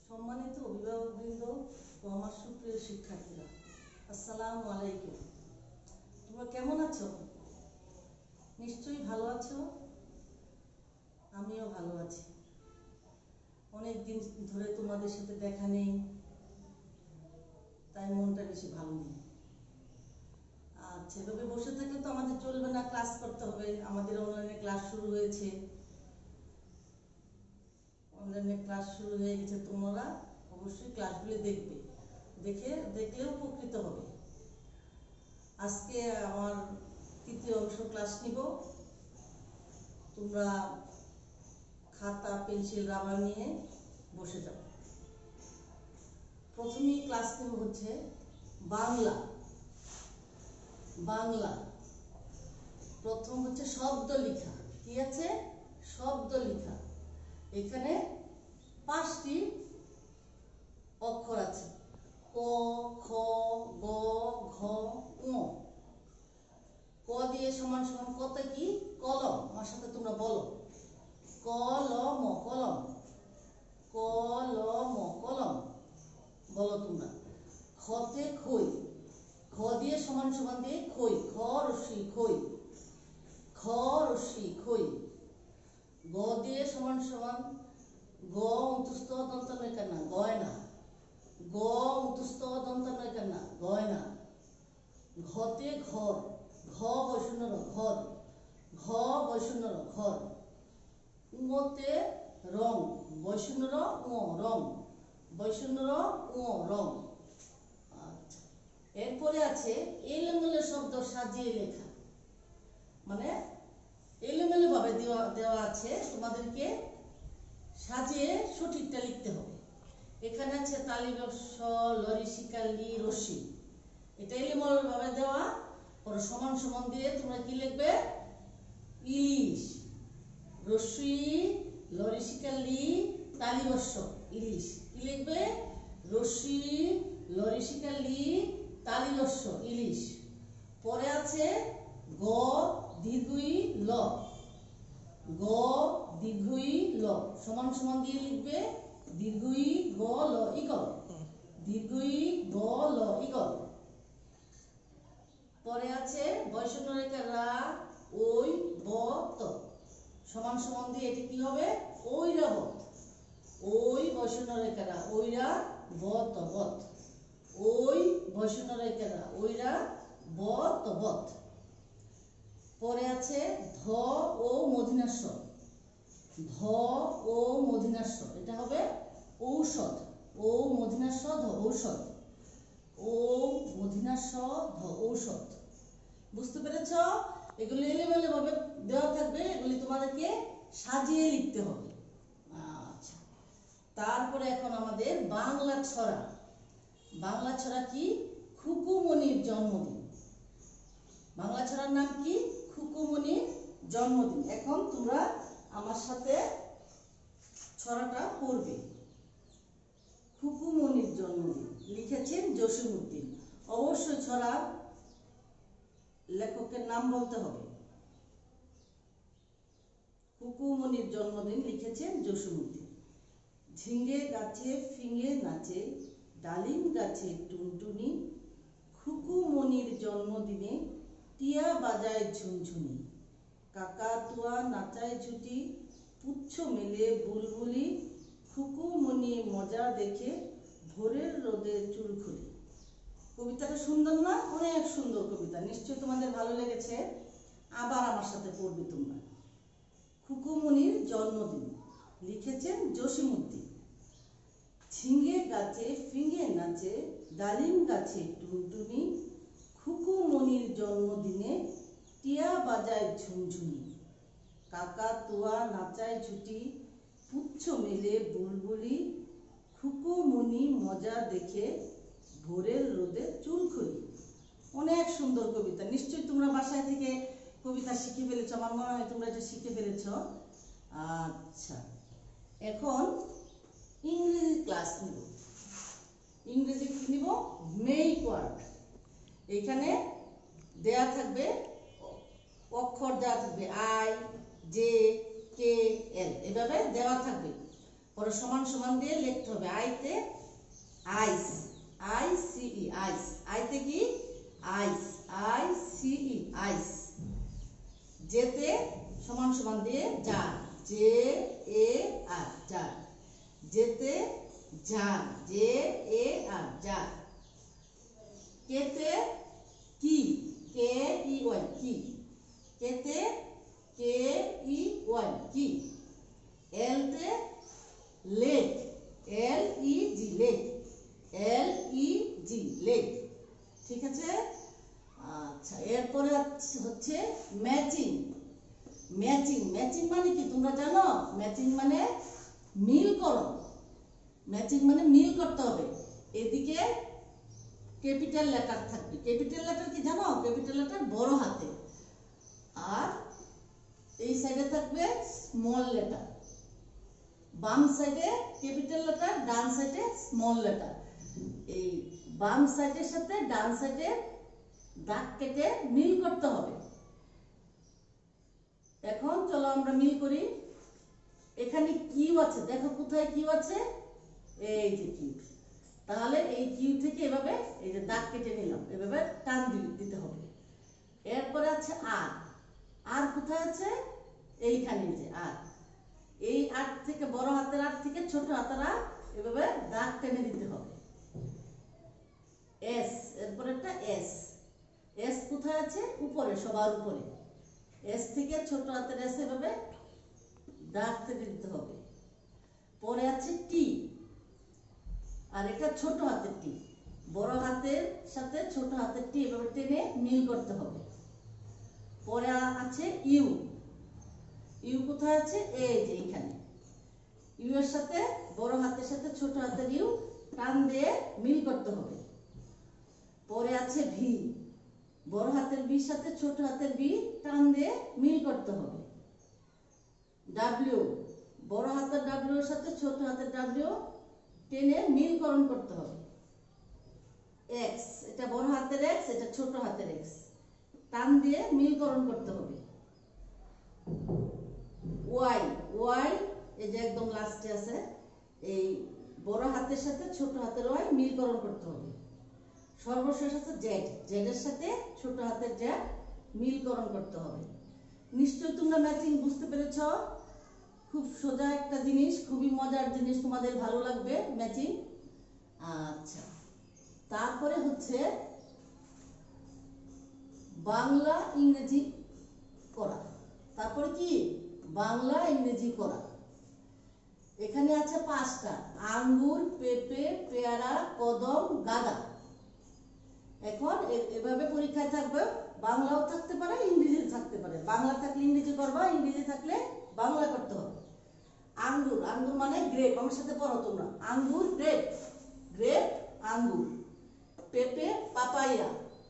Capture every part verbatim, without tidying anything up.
সম্মানিত অভিভাবকবৃন্দ ও আমার সুপ্রিয় শিক্ষার্থীরা, আসসালামু আলাইকুম। তোমরা কেমন আছো? নিশ্চয়ই ভালো আছো। আমিও ভালো আছি। অনেক দিন ধরে তোমাদের সাথে দেখা নেই, তাই মনটা বেশি ভালো নেই। আচ্ছা, এভাবে বসে থাকলে তো আমাদের চলবে না, ক্লাস করতে হবে। আমাদের অনলাইনে ক্লাস শুরু হয়েছে অনলাইনে ক্লাস শুরু হয়ে গেছে তোমরা অবশ্যই ক্লাসগুলো দেখবে, দেখে দেখলে উপকৃত হবে। আজকে আমার তৃতীয় অংশ ক্লাস নিব। তোমরা খাতা, পেন্সিল, রাবার নিয়ে বসে যাও। প্রথমেই ক্লাস নেব হচ্ছে বাংলা। বাংলা প্রথম হচ্ছে শব্দ লেখা। কি আছে? শব্দ লেখা। এখানে পাঁচটি অক্ষর আছে, ক, খ, গ, ঘ, ঙ। ক দিয়ে সমান সমান কত কি? কলম। আমার সাথে তোমরা বলো, কলম, কলম, কলম, কলম। বলো তোমরা। খতে খই। খ দিয়ে সমান সমান দিয়ে খই, খ রস্যই খই, খ রস্যই খই। গ দিয়ে সমান সমান গ উতুস্থ দন্ত নয় কেন গয়না, গ উতুস্থ দন্ত নয় কেন গয়না। ঘতে ঘর, ঘ বৈষণ্যর ঘর, ঘ বৈষণ্যর ঘর। উতে রং, বৈষণ্যর উ রং, বৈষণ্যর উ রং। আচ্ছা, এরপরে আছে এলোমেলো শব্দ সাজিয়ে লেখা। মানে এলোমেলো ভাবে দেওয়া দেওয়া আছে, তোমাদেরকে সাজিয়ে সঠিকটা লিখতে হবে। এখানে আছে তালি রস্য, লরি শিকালি, রশ্মি। এটা এলোমেলো ভাবে দেওয়া, পরে সমান সমান দিয়ে তোমরা কি লিখবে? ইলিশ, রশ্মি, লরি শিকালি, তালি রস্য, ইলিশ। কি লিখবে? রশ্মি, লরি শিকালি, তালি রস্য, ইলিশ। পরে আছে গ দীর্ঘই ল, গ দীর্ঘই ল সমান সমান দিয়ে লিখবে দীর্ঘই গ ল ইগল, দীর্ঘই গ ল ইগল। পরে আছে বৈষণ্য রেখা রা, ওই, ব, ত সমান সমান দিয়ে এটি কি হবে? ঐরাবত, ওই বৈষণ্য রেখা রা, ওইরা, ব, ত, বত, ওই বৈষণ্য রেখা রা, ওইরা, ব, ত, বত। পরে আছে ধ ও মূর্ধন্য, ধ ও মূর্ধন্য, এটা হবে ঔষধ, ও মূর্ধন্য ধ ঔষধ, ও মূর্ধন্য ধ ঔষধ। বুঝতে পেরেছ? এগুলি এলোমেলো ভাবে দেওয়া থাকবে, এগুলি তোমাদেরকে সাজিয়ে লিখতে হবে। আচ্ছা, তারপরে এখন আমাদের বাংলা ছড়া। বাংলা ছড়া কি? খুকুমনির জন্মদিন। বাংলা ছড়ার নাম কি? খুকুমনির জন্মদিন। এখন তোমরা আমার সাথে ছড়াটা পড়বে। খুকুমনির জন্মদিন লিখেছেন জসিমউদ্দিন। অবশ্যই ছড়া লেখকের নাম বলতে হবে। খুকুমনির জন্মদিন লিখেছেন জসিমউদ্দিন। ঝিঙ্গে গাছে ফিঙে নাচে, ডালিম গাছে টুনটুনি, খুকুমনির জন্মদিনে টিয়া বাজায় ঝুনঝুনি, কাকাতুয়া নাচায় ঝুটি, পুচ্ছ মেলে বুলবুলি, খুকুমনি মজা দেখে ভোরের রোদে চুল খুলি। কবিতাটা সুন্দর না? অনেক সুন্দর কবিতা, নিশ্চয়ই তোমাদের ভালো লেগেছে। আবার আমার সাথে পড়বে তোমরা। খুকুমনির জন্মদিন লিখেছেন জসিমউদ্দিন। ঝিঙ্গে গাছে ফিঙে নাচে, ডালিম গাছে টুনটুনি, খুকুমনির জন্মদিনে টিয়া বাজায় ঝুনঝুনি, কাকাতুয়া নাচায় ঝুটি, পুচ্ছ মেলে বুলবুলি, খুকুমনি মজা দেখে ভোরের রোদে চুল খুলি। অনেক সুন্দর কবিতা, নিশ্চয়ই তোমরা বাসায় থেকে কবিতা শিখে ফেলেছ। আমার মনে হয় তোমরা এটা শিখে ফেলেছ। আচ্ছা, এখন ইংরেজি ক্লাস নিব। ইংরেজি কি নিব? Make word. এখানে দেয়া থাকবে অক্ষর, দেওয়া থাকবে আই, জে, কে, এল, এভাবে দেওয়া থাকবে। পরে সমান সমান দিয়ে লিখতে হবে। আইতে আইস, আই সি ই আইস। আইতে কি আইস, আই সি ই আইস। যেতে সমান সমান দিয়ে যার, জে এ আর যার। যেতে যার, জে এ আর যার। কেতে কি, কে ই ওয়াই কি। কেতে কে ই ওয়াই কি। এলতে leg, L E G leg, L E G leg. ঠিক আছে। আচ্ছা, এরপরে হচ্ছে ম্যাচিং। ম্যাচিং ম্যাচিং মানে কি তোমরা জানো? ম্যাচিং মানে মিল করো। ম্যাচিং মানে মিল করতে হবে। এদিকে ক্যাপিটাল লেটার থাকবে। ক্যাপিটাল লেটার কি জানো? ক্যাপিটাল লেটার বড় হাতে, আর এই সাইডে থাকবে স্মল লেটার। বাম সাইডে ক্যাপিটাল লেটার, ডান সাইডে স্মল লেটার। এই বাম সাইডের সাথে ডান সাইডে দাগ কেটে মিল করতে হবে। এখন চলো আমরা মিল করি। এখানে কিউ আছে, দেখো কোথায় কিউ আছে? এই যে কিউ। তাহলে এই কিউ থেকে এভাবে এই যে দাগ কেটে নিলাম, এভাবে টান দিতে হবে। এরপরে আছে আর। আর কোথায় আছে? এইখানে যে আর। এই আর থেকে বড় হাতের আর থেকে ছোট হাতের আর এভাবে দাগ টেনে দিতে হবে। এস, এরপরে একটা এস। এস কোথায় আছে? উপরে, সবার উপরে। এস থেকে ছোট হাতের এস এভাবে দাগ টেনে দিতে হবে। পরে আছে টি, আর এটা ছোট হাতের টি। বড় হাতের সাথে ছোট হাতের টি এভাবে টেনে মিল করতে হবে। পরে আছে ইউ। ইউ কোথায় আছে? এই যে এখানে। ইউ এর সাথে বড় হাতের সাথে ছোট হাতের ইউ টান দিয়ে মিল করতে হবে। পরে আছে ভি। বড় হাতের বির সাথে ছোট হাতের বি টান দিয়ে মিল করতে হবে। ডাব্লিউ, বড় হাতের ডাব্লিউ এর সাথে ছোট হাতের ডাব্লিউ টেনে মিলকরণ করতে হবে। এক্স, এটা বড় হাতের এক্স, এটা ছোট হাতের এক্স, টান দিয়ে মিলকরণ করতে হবে। ওয়াই, ওয়াই এই যে একদম লাস্টে আছে, এই বড় হাতের সাথে ছোট হাতের ওয়াই মিলকরণ করতে হবে। সর্বশেষ আছে জেড, জেড এর সাথে ছোট হাতের জেড মিলকরণ করতে হবে। নিশ্চয়ই তোমরা ম্যাচিং বুঝতে পেরেছ। খুব সোজা একটা জিনিস, খুবই মজার জিনিস, তোমাদের ভালো লাগবে ম্যাচিং। আচ্ছা, তারপরে হচ্ছে বাংলা ইংরেজি করা। তারপরে কি? বাংলা ইংরেজি করা। এখানে আছে পাঁচটা: আঙ্গুর, পেঁপে, পেয়ারা, কদম, গাঁদা। এখন এভাবে পরীক্ষায় থাকবে, বাংলাও থাকতে পারে, ইংরেজি থাকতে পারে। বাংলা থাকলে ইংরেজি করবা, ইংরেজি থাকলে বাংলা করতে হবে। আঙ্গুর, আঙ্গুর মানে গ্রেপ। আমার সাথে পড়ো তোমরা। আঙ্গুর গ্রেপ, গ্রেপ আঙ্গুর। পেঁপে পাপায়া,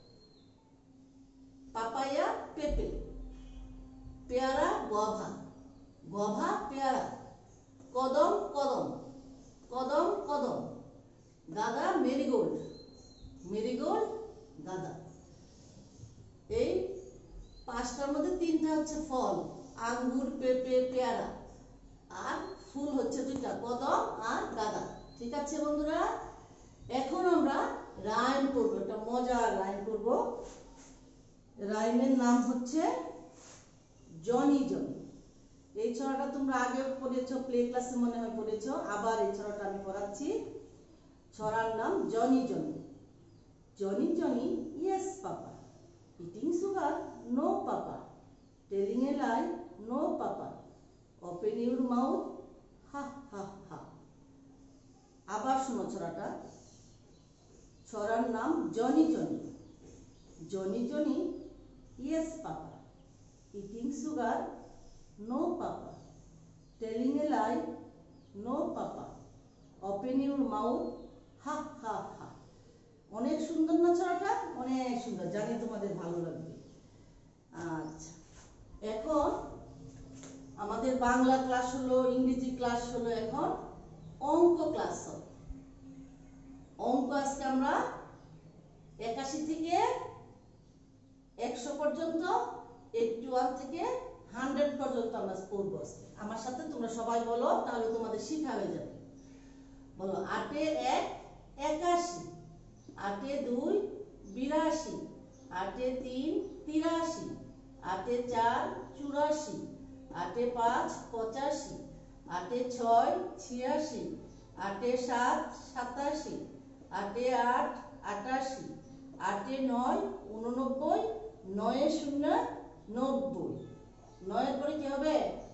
পাপায়া পেঁপে। পেয়ারা গভা, গভা পেয়ারা। কদম কদম, কদম কদম। গাঁদা মেরিগোল্ড, মেরিগোল্ড গাঁদা। এই পাঁচটার মধ্যে তিনটা হচ্ছে ফল: আঙ্গুর, পেঁপে, পেয়ারা। আর ফুল হচ্ছে দুইটা, কদম আর গাঁদা। ঠিক আছে বন্ধুরা, এখন আমরা রাইম করবো, একটা মজার রাইম করব। রাইমের নাম হচ্ছে জনি জনি। এই ছড়াটা তোমরা আগে পড়েছো, প্লে ক্লাসে মনে হয় পড়েছো। আবার এই ছড়াটা আমি পড়াচ্ছি। ছড়ার নাম Johnny Johnny. Johnny Johnny, yes papa. Eating sugar, no papa. Telling a lie, no papa. Open your mouth, ha ha ha. আবার শোনো ছড়াটা। ছড়ার নাম Johnny Johnny. Johnny Johnny, yes papa. Eating sugar, no papa. Telling a lie, no papa. Open your mouth, ha ha ha. অনেক সুন্দর না ছড়াটা? অনেক সুন্দর, জানি তোমাদের ভালো লাগবে। আচ্ছা, এখন আমাদের বাংলা ক্লাস হলো, ইংরেজি ক্লাস হলো, এখন অঙ্ক ক্লাস হবে। অঙ্ক আজকে আমরা একাশি থেকে একশো পর্যন্ত, এইটটি ওয়ান থেকে হান্ড্রেড পর্যন্ত আমরা পড়বো আজকে। আমার সাথে তোমরা সবাই বলো, তাহলে তোমাদের শিখা হয়ে যাবে। বলো, আটে এক একাশি, আটে দুই বিরাশি, আটে তিন তিরাশি, আটে চার চুরাশি, আটে পাঁচ পঁচাশি, আটে ছয় ছিয়াশি, আটে সাত সাতাশি, আটে আট আটাশি, আটে নয় উননব্বই, নয়ে শূন্য নব্বই। নয়ের পরে কি হবে?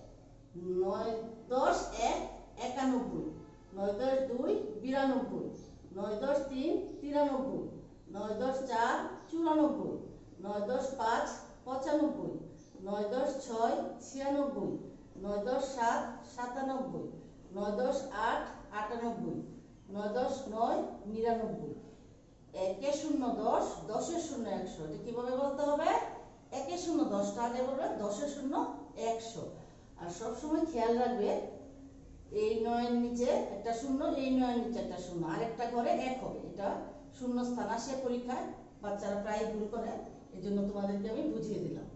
নয় দশ এক একানব্বই, নয় দশ দুই বিরানব্বই, নয় দশ তিন তিরানব্বই, নয় দশ চার চুরানব্বই, নয় দশ পাঁচ পঁচানব্বই, নয় দশ ছয় ছিয়ানব্বই, নয় দশ সাত সাতানব্বই, নয় দশ আট আটানব্বই, নয় দশ নয় নিরানব্বই। একে শূন্য দশ, দশের শূন্য একশো। এটা কিভাবে বলতে হবে? একে শূন্য দশটা আগে বলবে, দশের শূন্য একশো। আর সবসময় খেয়াল রাখবে, এই নয়ের নিচে একটা শূন্য, এই নয়ের নিচে একটা শূন্য, আরেকটা ঘরে এক হবে। এটা শূন্য স্থান আসে পরীক্ষায়, বাচ্চারা প্রায় ভুল করে, এই জন্য তোমাদেরকে আমি বুঝিয়ে দিলাম।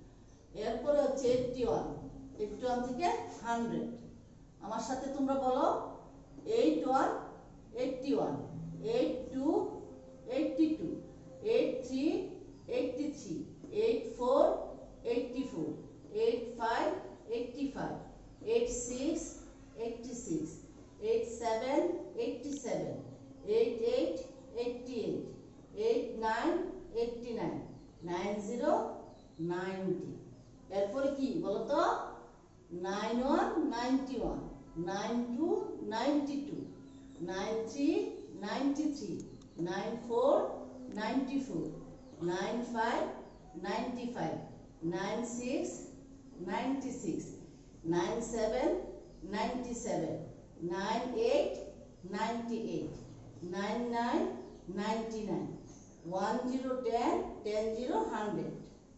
এরপরে হচ্ছে এইটটি ওয়ান, এইটটি ওয়ান থেকে হান্ড্রেড। আমার সাথে তোমরা বলো, eight one eighty one, eight two eighty two, eight three eighty three, eight four eighty four, eight five eighty five, eight six eighty six, eight seven eighty seven, eight eight eighty eight, eight nine eighty nine, nine zero ninety. এরপরে কি বলো তো? Nine one ninety one, nine two ninety two, nine three ninety three, nine four ninety four, nine five ninety five, nine six ninety six, nine seven ninety seven, nine eight ninety eight, nine nine ninety nine, one zero ten, ten zero hundred.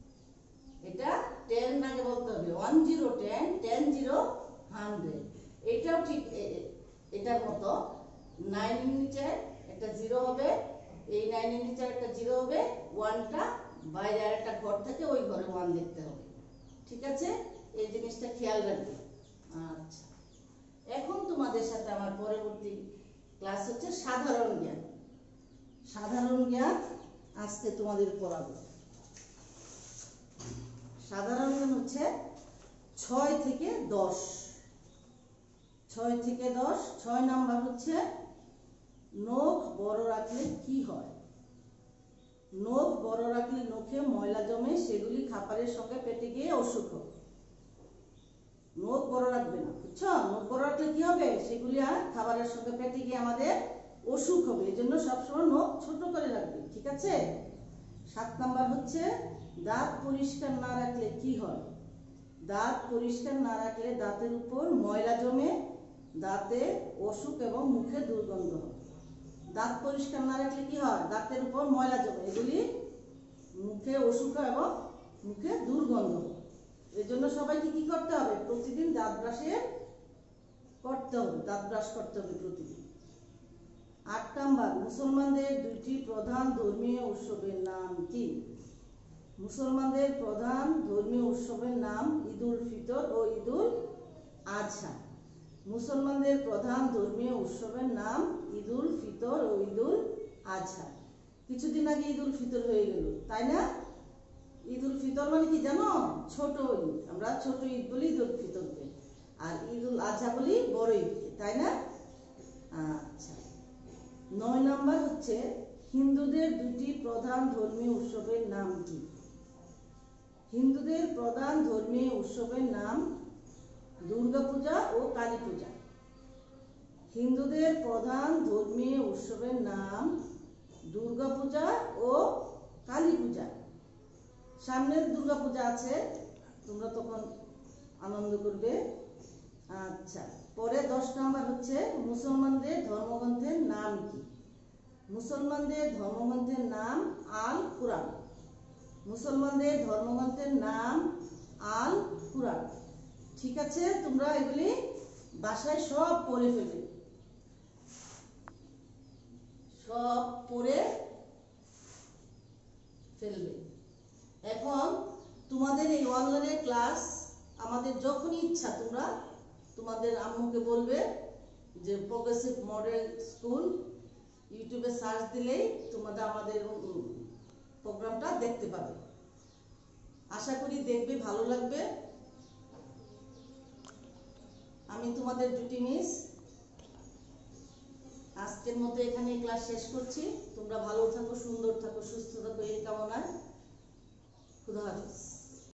এটা ten আগে বলতে হবে, one zero ten, ten zero hundred. এটাও ঠিক এটার মতো, নাইনের নিচে একটা জিরো হবে, এই নাইনের নিচে একটা জিরো হবে, ওয়ানটা বাইরে আর একটা ঘর থেকে, ওই ঘরে ওয়ান লিখতে হবে। ঠিক আছে, এই জিনিসটা খেয়াল রাখবে। আচ্ছা, এখন তোমাদের সাথে আমার পরবর্তী ক্লাস হচ্ছে সাধারণ জ্ঞান। সাধারণ জ্ঞান আজকে তোমাদের পড়াবো। সাধারণ জ্ঞান হচ্ছে ছয় থেকে দশ, ছয় থেকে দশ। ছয় নাম্বার হচ্ছে, নখ বড় রাখলে কি হয়? নখ বড় রাখলে নখে ময়লা জমে, সেগুলি খাবারের সঙ্গে পেটে গিয়ে অসুখ হবে। নখ বড় রাখবে না, বুঝছো? নখ বড় রাখলে কি হবে? সেগুলি আর খাবারের সঙ্গে পেটে গিয়ে আমাদের অসুখ হবে, এই জন্য সবসময় নখ ছোট করে রাখবে। ঠিক আছে। সাত নাম্বার হচ্ছে, দাঁত পরিষ্কার না রাখলে কি হয়? দাঁত পরিষ্কার না রাখলে দাঁতের উপর ময়লা জমে, দাঁতে অসুখ এবং মুখে দুর্গন্ধ হয়। দাঁত পরিষ্কার না রাখলে কি হয়? দাঁতের উপর ময়লা জমে, এগুলি মুখে অসুখ এবং মুখে দুর্গন্ধ হয়। এই জন্য সবাইকে কি করতে হবে? প্রতিদিন দাঁত ব্রাশে করতে হবে, দাঁত ব্রাশ করতে হবে প্রতিদিন। আট নাম্বার, মুসলমানদের দুইটি প্রধান ধর্মীয় উৎসবের নাম কি? মুসলমানদের প্রধান ধর্মীয় উৎসবের নাম ঈদুল ফিতর ও ঈদুল আজহা। মুসলমানদের প্রধান ধর্মীয় উৎসবের নাম ঈদুল ফিতর ও ঈদুল আজহা। কিছুদিন আগে ঈদুল ফিতর হয়ে গেল, তাই না? ঈদুল ফিতর মানে কি জানো? ছোট ঈদ, আমরা ছোট ঈদ বলি ঈদুল ফিতরকে, আর ঈদুল আজহা বলি বড় ঈদকে, তাই না? আচ্ছা, নয় নাম্বার হচ্ছে, হিন্দুদের দুটি প্রধান ধর্মীয় উৎসবের নাম কি? হিন্দুদের প্রধান ধর্মীয় উৎসবের নাম দুর্গা পূজা ও কালী পূজা। হিন্দুদের প্রধান ধর্মীয় উৎসবের নাম দুর্গা পূজা ও কালী পূজা। সামনের দুর্গা পূজা আছে, তোমরা তখন আনন্দ করবে। আচ্ছা, পরে দশ নাম্বার হচ্ছে, মুসলমানদের ধর্মগ্রন্থের নাম কি? মুসলমানদের ধর্মগ্রন্থের নাম আল কুরআন। মুসলমানদের ধর্মগ্রন্থের নাম আল কুরআন। ঠিক আছে, তোমরা এগুলি বাসায় সব পড়ে ফেলবে, সব পড়ে ফেলবে। এখন তোমাদের এই অনলাইনে ক্লাস আমাদের যখনই ইচ্ছা তোমরা তোমাদের আম্মুকে বলবে যে প্রগ্রেসিভ মডেল স্কুল, ইউটিউবে সার্চ দিলেই তোমাদের আমাদের প্রোগ্রামটা দেখতে পাবে। আশা করি দেখবে, ভালো লাগবে। আমি তোমাদের জুটি মিস আজকের মতো এখানে ক্লাস শেষ করছি। তোমরা ভালো থাকো, সুন্দর থাকো, সুস্থ থাকো এই কামনায়। খুদা হাফেজ।